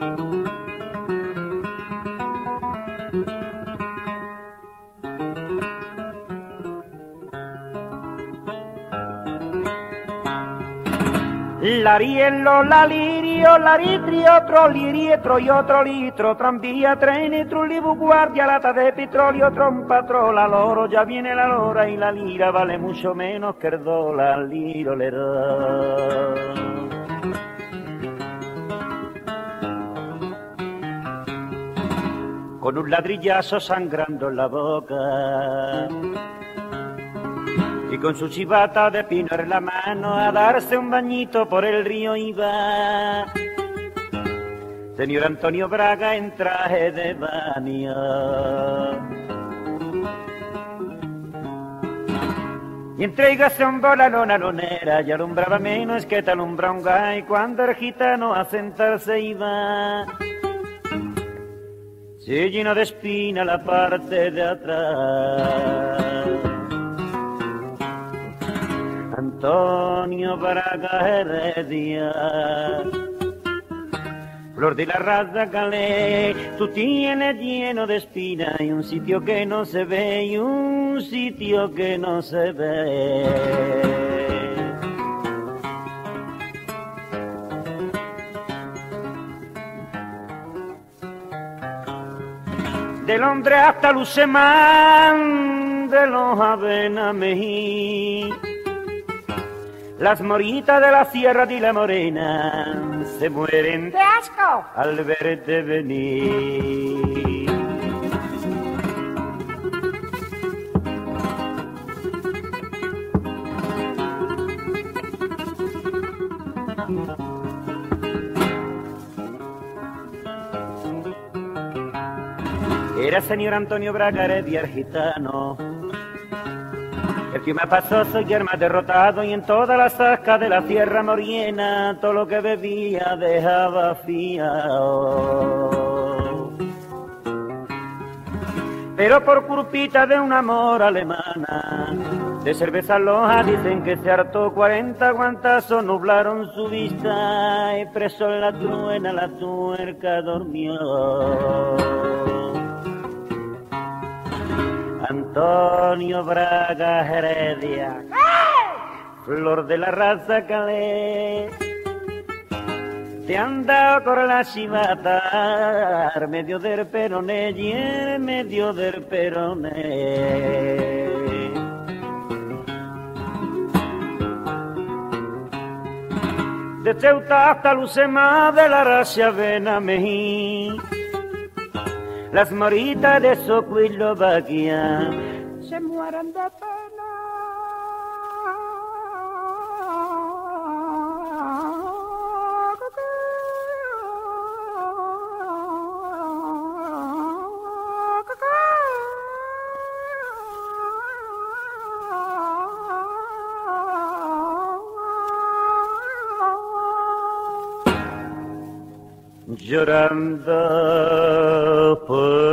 L'ariello, l'alirio, l'aritrio, trollirietro, io trollitro, tranvia, treni, trullivu, guardia, lata de petrolio, trompatrola, l'oro, già viene la lora y la lira vale mucho menos que el dólar, liro, lerò. Con un ladrillazo sangrando en la boca y con su chivata de pino en la mano a darse un bañito por el río iba. Señor Antonio Braga en traje de baño. Y entregase un bola lona lonera y alumbraba menos que te alumbra un gay cuando el gitano a sentarse iba. Se llenó de espina la parte de atrás. Antonio Braga Heredia, flor de la raza calé, tú tienes lleno de espina y un sitio que no se ve y un sitio que no se ve. De Londres hasta Lucemán, de los Avenamejí, las moritas de la Sierra de la Morena se mueren de asco al verte venir. Era señor Antonio Braga Heredia el gitano, el que me pasó soy el más derrotado y en toda la saca de la Sierra Morena todo lo que bebía dejaba fiao. Pero por culpita de un amor alemana, de cerveza loja dicen que se hartó 40 guantazos, nublaron su vista y preso en la truena la tuerca durmió. Antonio Braga Heredia, flor de la raza calé, te han dado con la chivata, medio del peroné y en medio del peroné. De Ceuta hasta Lucema, de la raza Benamejí, las moritas de Eslovaquia se mueren de pena. Llorando por